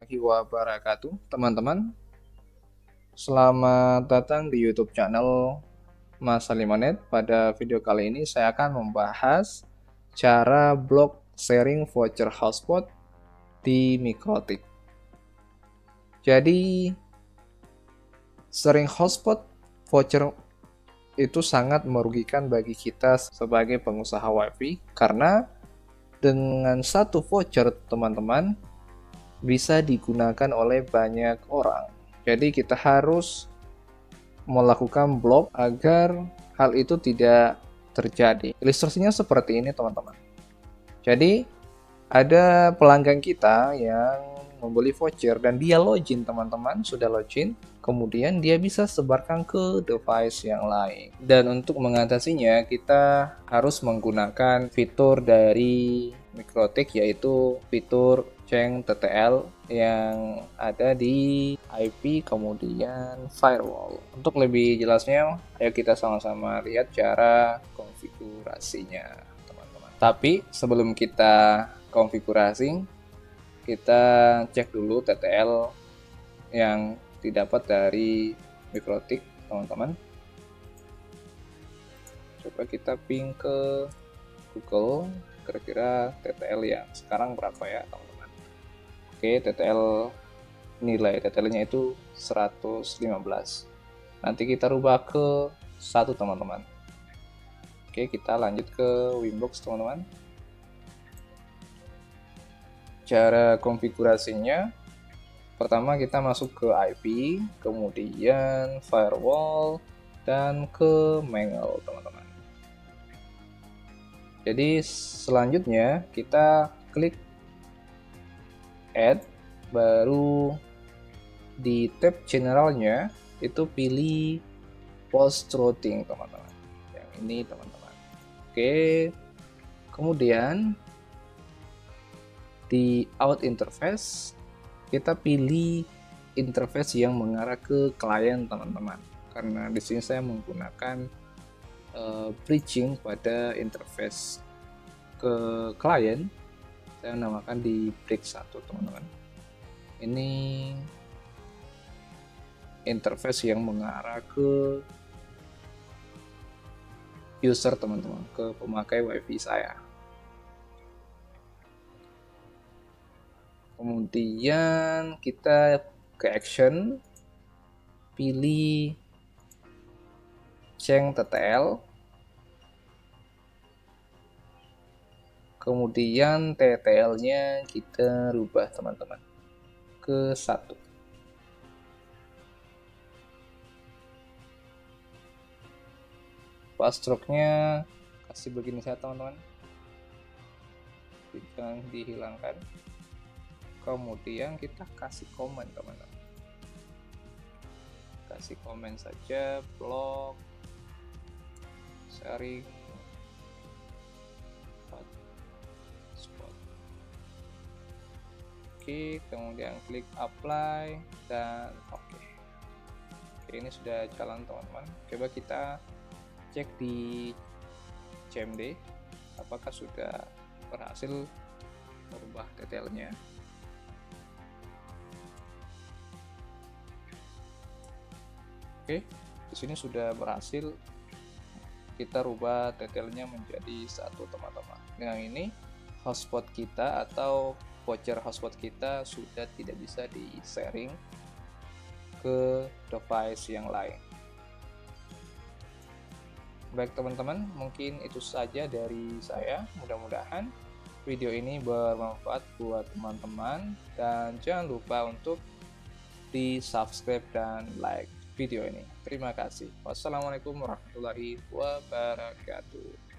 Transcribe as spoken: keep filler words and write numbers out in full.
Wabarakatuh, teman-teman. Selamat datang di YouTube channel Mas Salimanet. Pada video kali ini saya akan membahas cara block sharing voucher hotspot di Mikrotik. Jadi, sharing hotspot voucher itu sangat merugikan bagi kita sebagai pengusaha WiFi karena dengan satu voucher, teman-teman, bisa digunakan oleh banyak orang. Jadi kita harus melakukan block agar hal itu tidak terjadi. Ilustrasinya seperti ini, teman-teman. Jadi ada pelanggan kita yang membeli voucher dan dia login, teman-teman, sudah login, kemudian dia bisa sebarkan ke device yang lain. Dan untuk mengatasinya kita harus menggunakan fitur dari Mikrotik, yaitu fitur Ceng T T L yang ada di I P kemudian firewall. Untuk lebih jelasnya, ayo kita sama-sama lihat cara konfigurasinya, teman-teman. Tapi sebelum kita konfigurasi, kita cek dulu T T L yang didapat dari Mikrotik, teman-teman. Coba kita ping ke Google, kira-kira T T L yang sekarang berapa ya, teman-teman. Oke, T T L nilai T T L-nya itu seratus lima belas. Nanti kita rubah ke satu, teman-teman. Oke, kita lanjut ke Winbox, teman-teman. Cara konfigurasinya, pertama kita masuk ke I P, kemudian firewall, dan ke manual, teman-teman. Jadi selanjutnya kita klik add, baru di tab generalnya itu pilih post routing, teman-teman. Yang ini, teman-teman. Oke, kemudian di out interface kita pilih interface yang mengarah ke klien, teman-teman. Karena di sini saya menggunakan Uh, bridging pada interface ke klien, saya namakan di bridge satu, teman-teman. Ini interface yang mengarah ke user, teman-teman, ke pemakai WiFi saya. Kemudian kita ke action, pilih Ceng T T L, kemudian T T L-nya kita rubah, teman-teman, ke satu. Password-nya kasih begini saja, teman-teman, jangan dihilangkan. Kemudian kita kasih komen, teman-teman, kasih komen saja, block sharing hotspot. Oke, kemudian klik apply dan oke. Oke, ini sudah jalan, teman-teman. Coba kita cek di C M D apakah sudah berhasil merubah T T L-nya. Oke, di sini sudah berhasil kita rubah T T L-nya menjadi satu, teman-teman. Dengan ini hotspot kita atau voucher hotspot kita sudah tidak bisa di sharing ke device yang lain. Baik, teman-teman, mungkin itu saja dari saya. Mudah-mudahan video ini bermanfaat buat teman-teman, dan jangan lupa untuk di subscribe dan like video ini. Terima kasih. Wassalamualaikum warahmatullahi wabarakatuh.